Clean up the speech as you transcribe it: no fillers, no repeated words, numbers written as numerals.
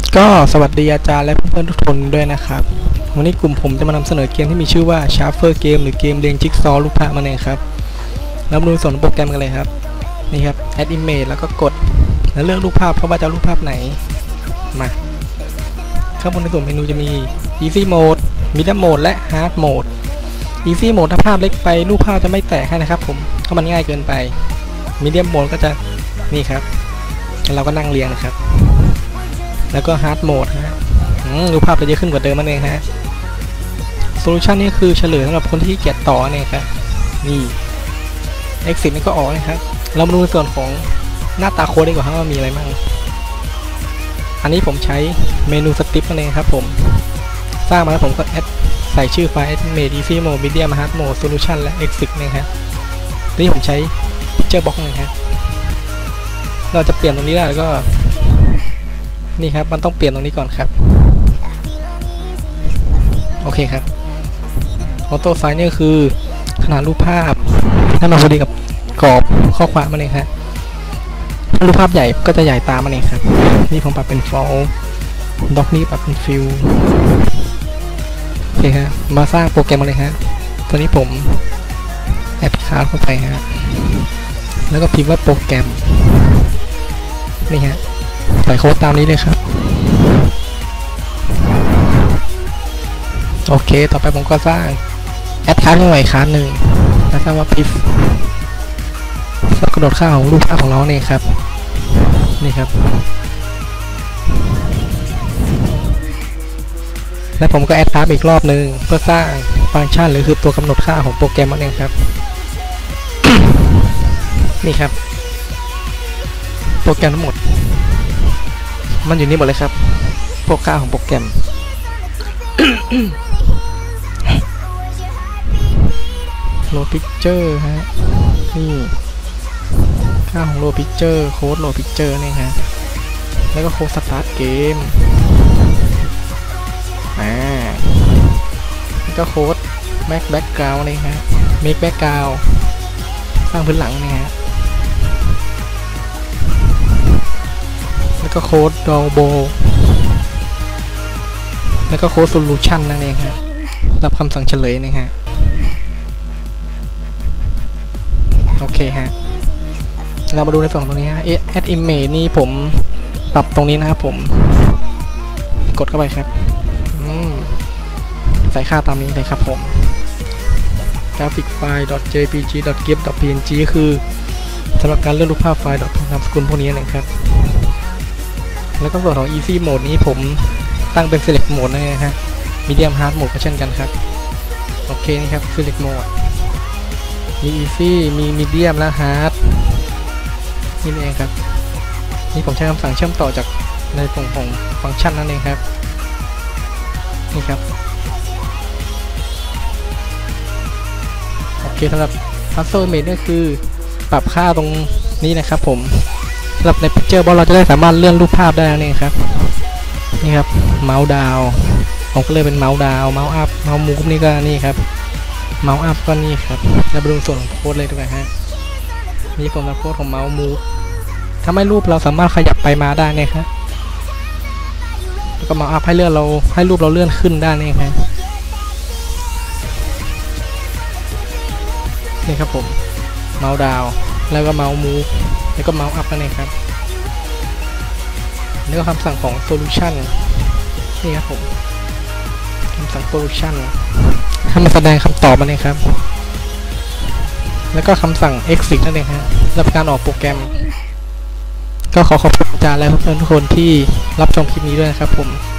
ก็สวัสดีอาจารย์และเพื่อนๆทุกคนด้วยนะครับวันนี้กลุ่มผมจะมานำเสนอเกมที่มีชื่อว่า Shuffle Game หรือเกมเรียงจิ๊กซอว์ลูกพระมาเองครับแล้วมาดูส่วนของโปรแกรมกันเลยครับนี่ครับ Add Image แล้วก็กดแล้วเลือกรูปภาพเพราะว่าจะรูปภาพไหนมาข้างบนในส่วนเมนูจะมี Easy Mode Medium Mode และ Hard Mode Easy Mode ถ้าภาพเล็กไปรูปภาพจะไม่แตกให้นะครับผมเพราะมันง่ายเกินไป Medium Mode ก็จะนี่ครับเราก็นั่งเรียงนะครับแล้วก็ Hard Mode ฮะรูปภาพจะเยอะขึ้นกว่าเดิมนั่นเองฮะโซลูชันนี้คือเฉลยสำหรับคนที่เกียจต่อเนี่ยครับนี่ Exit นี่ก็ออกนะครับเรามาดูในส่วนของหน้าตาโค้ดดีกว่าว่ามีอะไรบ้างอันนี้ผมใช้เมนูสติปนั่นเองครับผมสร้างมาแล้วผมก็ใส่ชื่อไฟล์ Made Easy Mode Medium Hard Mode Solution และ Exit นะครับนี่ผมใช้ Picture Box นะครับเราจะเปลี่ยนตรงนี้ได้แล้วก็นี่ครับมันต้องเปลี่ยนตรงนี้ก่อนครับโอเคครับออโต้ไซส์นี่คือขนาดรูปภาพให้มันพอดีกับกรอบข้อความมันเองครับถ้ารูปภาพใหญ่ก็จะใหญ่ตามมันเองครับนี่ผมปรับเป็นฟอลด็อกนี้ปรับเป็นฟิลโอเคครับมาสร้างโปรแกรมมาเลยครับตอนนี้ผมแอดคาร์ดเข้าไปฮะแล้วก็พิมพ์ว่าโปรแกรมนี่ฮะใส่โค้ดตามนี้เลยครับโอเคต่อไปผมก็สร้างแอดคาร์ดขึ้นมาอีกคาร์ดหนึ่งแล้วสร้างว่าพิฟแล้วกระโดดค่าของรูปภาพของเราเนี่ยครับนี่ครับแล้วผมก็แอดคาร์ดอีกรอบหนึ่งเพื่อสร้างฟังก์ชันหรือคือตัวกำหนดค่าของโปรแกรมนั่นเองครับ นี่ครับโปรแกรมทั้งหมดมันอยู่นี่หมดเลยครับพวกค่าของโปรแกรม Load Picture ฮะนี่ค่าของ Load Picture โค้ด Load Picture นี่ฮะแล้วก็โค้ด Start Game แล้วก็โค้ด Make Background นี่ฮะ Make Background สร้างพื้นหลังนี่ฮะแล้วก็โค้ด Drawable แล้วก็โค้ด Solution นั่นเองฮะรับคำสั่งเฉลยนะฮะโอเคฮะเรามาดูในส่วนตรงนี้ฮะ Add Image นี่ผมปรับตรงนี้นะครับผมกดเข้าไปครับใส่ค่าตามนี้เลยครับผม Graphic File .jpg .gif .png คือสำหรับการเลือกรูปภาพไฟล์นามสกุลพวกนี้นะครับแล้วก็ส่วนของ Easy Mode นี้ผมตั้งเป็น Select Mode นะฮะ Medium Hard Mode ก็เช่นกันครับโอเคนี่ครับ Select Mode มี Easy มี Medium และ Hard นี่เองครับนี่ผมใช้คำสั่งเชื่อมต่อจากในตรงของฟังก์ชันนั่นเองครับนี่ครับโอเคสำหรับ Puzzle Image ก็คือปรับค่าตรงนี้นะครับผมสำหรับใน Picture Box เราจะได้สามารถเลื่อนรูปภาพได้นี่ครับนี่ครับเมาส์ดาวผมก็เลยเป็นเมาส์ดาวเมาส์อัพเมาส์มูฟนี่ก็นี่ครับเมาส์อัพก็นี่ครับแล้วไปดูส่วนของโค้ดเลยดีกว่าฮะนี่ส่วนของโค้ดของเมาส์มูฟทำให้รูปเราสามารถขยับไปมาได้เนี่ยครับแล้วก็เมาส์อัพให้รูปเราเลื่อนขึ้นได้นี่ครับนี่ครับผมเมาส์ดาวแล้วก็เมาส์มูฟแล้วก็เมาส์อัพนั่นเองครับนี่ก็คำสั่งของ Solution นี่ครับผมคำสั่ง Solution ให้มันแสดงคำตอบมาเลยครับแล้วก็คำสั่ง Exit นั่นเองครับรับการออกโปรแกรมก็ขอขอบคุณอาจารย์และเพื่อนๆทุกคนที่รับชมคลิปนี้ด้วยนะครับผม